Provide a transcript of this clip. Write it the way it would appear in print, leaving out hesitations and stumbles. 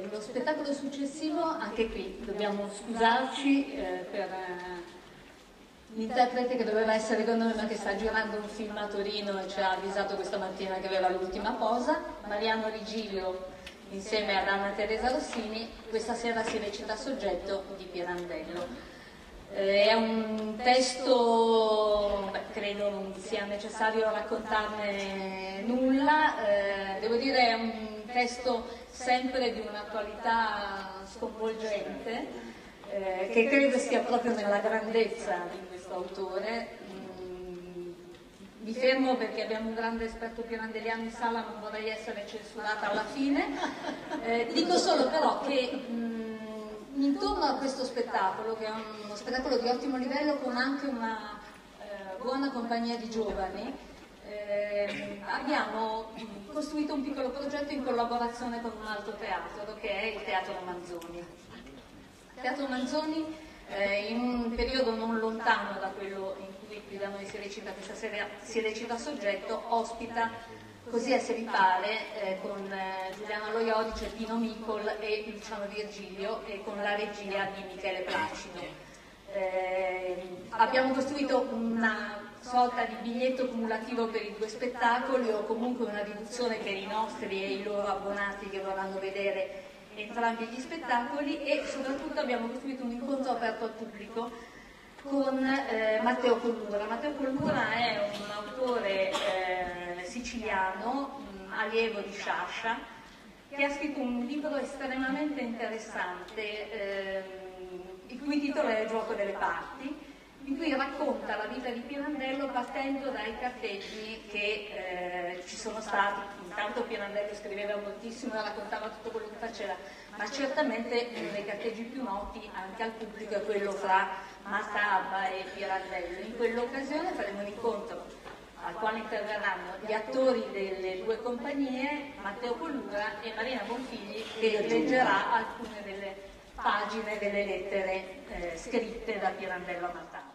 lo spettacolo successivo, anche qui dobbiamo scusarci per l'interprete che doveva essere con noi ma che sta girando un film a Torino e ci ha avvisato questa mattina che aveva l'ultima posa. Mariano Rigilio insieme ad Anna Teresa Rossini, questa sera si recita Soggetto di Pirandello. È un testo, credo non sia necessario raccontarne nulla, devo dire è un testo sempre di un'attualità sconvolgente, che credo stia proprio nella grandezza di questo autore. Mi fermo perché abbiamo un grande esperto pirandelliano in sala, non vorrei essere censurata alla fine. Dico solo però che intorno a questo spettacolo, che è uno spettacolo di ottimo livello con anche una buona compagnia di giovani, abbiamo costruito un piccolo progetto in collaborazione con un altro teatro che è il Teatro Manzoni. Il Teatro Manzoni, in un periodo non lontano da quello in cui qui da noi si recita questa sera, si recita Soggetto, ospita Così se vi pare, con Giuliana Loiodice, Pino Micol e Luciano Virgilio e con la regia di Michele Placido. Abbiamo costruito una sorta di biglietto cumulativo per i due spettacoli o comunque una riduzione per i nostri e i loro abbonati che vorranno vedere entrambi gli spettacoli, e soprattutto abbiamo costruito un incontro aperto al pubblico con Matteo Collura. Matteo Collura è un autore siciliano, allievo di Sciascia, che ha scritto un libro estremamente interessante, il cui titolo è Il gioco delle parti, in cui racconta la vita di Pirandello partendo dai carteggi che ci sono stati. Intanto Pirandello scriveva moltissimo e raccontava tutto quello che faceva, ma certamente uno dei carteggi più noti anche al pubblico è quello fra Marta Abba e Pirandello. In quell'occasione faremo un incontro al quale interverranno gli attori delle due compagnie, Matteo Collura e Marina Bonfigli, che leggerà alcune delle pagine delle lettere scritte da Pirandello a Marta.